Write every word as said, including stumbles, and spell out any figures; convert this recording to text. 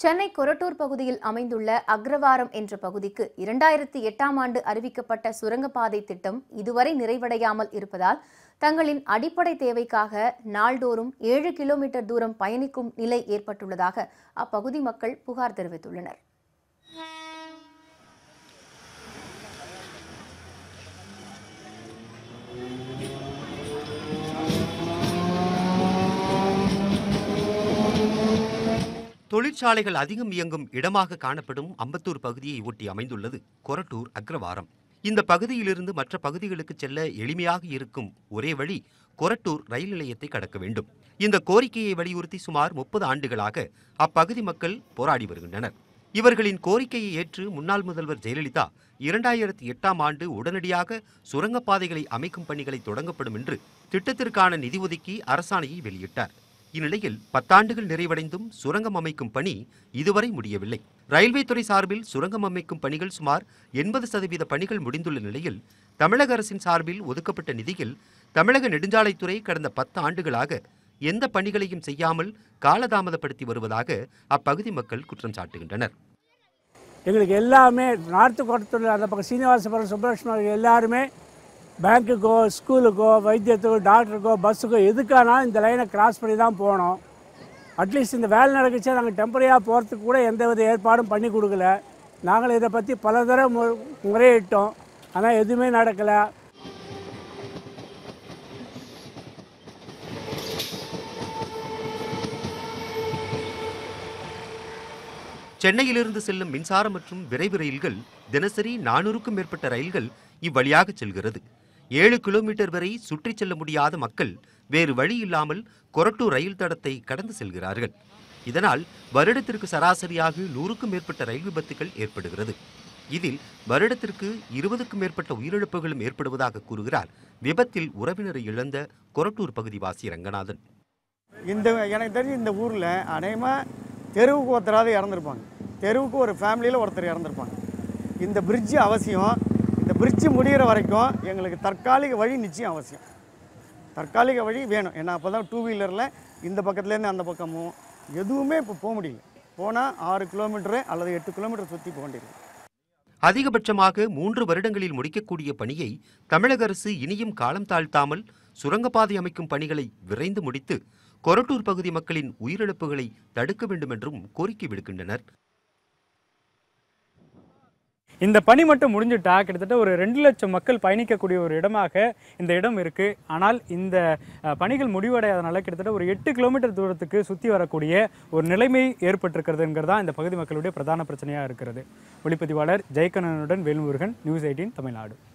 சென்னை கொரட்டூர் பகுதியில் அமைந்துள்ள அக்ரவாரம் என்ற பகுதிக்கு இரண்டாயிரத்தி எட்டாம் ஆண்டு அறிவிக்கப்பட்ட சுரங்கப்பாதை திட்டம் இதுவரை நிறைவடையாமல் இருப்பதால் தங்களின் அடிப்படை தேவைக்காக நாள்தோறும் ஏழு கிலோமீட்டர் தூரம் பயணிக்கும் நிலை ஏற்பட்டுள்ளதாக அப்பகுதி மக்கள் புகார் தெரிவித்துள்ளனர். தொழிற்சாலைகள் அதிகம் இயங்கும் இடமாக காணப்படும் அம்பத்தூர் பகுதியை ஒட்டி அமைந்துள்ளது கொரட்டூர் அக்ரவாரம். இந்த பகுதியிலிருந்து மற்ற பகுதிகளுக்கு செல்ல எளிமையாக இருக்கும் ஒரே வழி கொரட்டூர் ரயில் நிலையத்தை கடக்க வேண்டும். இந்த கோரிக்கையை வலியுறுத்தி சுமார் முப்பது ஆண்டுகளாக அப்பகுதி மக்கள் போராடி வருகின்றனர். இவர்களின் கோரிக்கையை ஏற்று முன்னாள் முதல்வர் ஜெயலலிதா இரண்டாயிரத்தி எட்டாம் ஆண்டு உடனடியாக சுரங்கப்பாதைகளை அமைக்கும் பணிகளை தொடங்கப்படும் என்று திட்டத்திற்கான நிதி ஒதுக்கி அரசாணையை வெளியிட்டார். இந்நிலையில் பத்தாண்டுகள் நிறைவடைந்தும் சுரங்கம் அமைக்கும் பணி இதுவரை முடியவில்லை. ரயில்வே துறை சார்பில் சுரங்கம் அமைக்கும் பணிகள் சுமார் எண்பது சதவீத பணிகள் முடிந்துள்ள நிலையில் தமிழக அரசின் சார்பில் ஒதுக்கப்பட்ட நிதியில் தமிழக நெடுஞ்சாலைத்துறை கடந்த பத்து ஆண்டுகளாக எந்த பணிகளையும் செய்யாமல் காலதாமதப்படுத்தி வருவதாக அப்பகுதி மக்கள் குற்றம் சாட்டுகின்றனர். எங்களுக்கு எல்லாமே நார்த்து கோட்டத்தில் அந்த பக்கம் சீனிவாசபுரம் சுப்பலட்சுமி எல்லாருமே பேங்க்குக்கோ ஸ்கூலுக்கோ வைத்தியத்துக்கோ டாக்டருக்கோ பஸ்ஸுக்கோ எதுக்கானாலும் இந்த லைனை கிராஸ் பண்ணி தான் போனோம். அட்லீஸ்ட் இந்த வேலை நடக்குச்சா நாங்கள் டெம்பரரியாக போகிறதுக்கு கூட எந்த வித ஏற்பாடும் பண்ணி கொடுக்கல. நாங்கள் இதை பற்றி பல தடவை மு முறையிட்டோம் ஆனால் எதுவுமே நடக்கலை. சென்னையிலிருந்து செல்லும் மின்சாரம் மற்றும் விரைவு ரயில்கள் தினசரி நானூறுக்கும் மேற்பட்ட ரயில்கள் இவ்வழியாக செல்கிறது. ஏழு கிலோமீட்டர் வரை சுற்றி செல்ல முடியாத மக்கள் வேறு வழி இல்லாமல் கொரட்டூர் ரயில் தடத்தை கடந்து செல்கிறார்கள். இதனால் வருடத்திற்கு சராசரியாக நூறுக்கும் மேற்பட்ட ரயில் விபத்துகள் ஏற்படுகிறது. இதில் வருடத்திற்கு இருபதுக்கும் மேற்பட்ட உயிரிழப்புகளும் ஏற்படுவதாக கூறுகிறார் விபத்தில் உறவினரை இழந்த கொரட்டூர் பகுதிவாசி ரங்கநாதன். இந்த எனக்கு தெரிஞ்சு இந்த ஊரில் அநேகமாக தெருவுக்கு ஒருத்தராவது இறந்துருப்பாங்க. தெருவுக்கு ஒரு ஃபேமிலியில் ஒருத்தர் இறந்துருப்பாங்க. இந்த பிரிட்ஜு அவசியம். இந்த பிரிட்ஜு முடிகிற வரைக்கும் எங்களுக்கு தற்காலிக வழி நிச்சயம் அவசியம். தற்காலிக வழி வேணும். ஏன்னா அப்போ தான் டூ வீலரில் இந்த பக்கத்துலேருந்து அந்த பக்கமும் எதுவுமே இப்போ போக முடியல. போனால் ஆறு கிலோமீட்டரு அல்லது எட்டு கிலோமீட்டர் சுற்றி போக வேண்டியிருக்கு. அதிகபட்சமாக மூன்று வருடங்களில் முடிக்கக்கூடிய பணியை தமிழக அரசு இனியும் காலம் தாழ்த்தாமல் சுரங்கப்பாதை அமைக்கும் பணிகளை விரைந்து முடித்து கொரட்டூர் பகுதி மக்களின் உயிரிழப்புகளை தடுக்க வேண்டும் என்றும் கோரிக்கை விடுக்கின்றனர். இந்த பணி மட்டும் முடிஞ்சுட்டா கிட்டத்தட்ட ஒரு ரெண்டு லட்சம் மக்கள் பயணிக்கக்கூடிய ஒரு இடமாக இந்த இடம் இருக்குது. ஆனால் இந்த பணிகள் முடிவடையாதனால கிட்டத்தட்ட ஒரு எட்டு கிலோமீட்டர் தூரத்துக்கு சுற்றி வரக்கூடிய ஒரு நிலைமை ஏற்பட்டிருக்கிறதுங்கிறது தான் இந்த பகுதி மக்களுடைய பிரதான பிரச்சனையாக இருக்கிறது. ஒளிப்பதிவாளர் ஜெயக்கண்ணனுடன் வேல்முருகன், நியூஸ் எயிட்டீன் தமிழ்நாடு.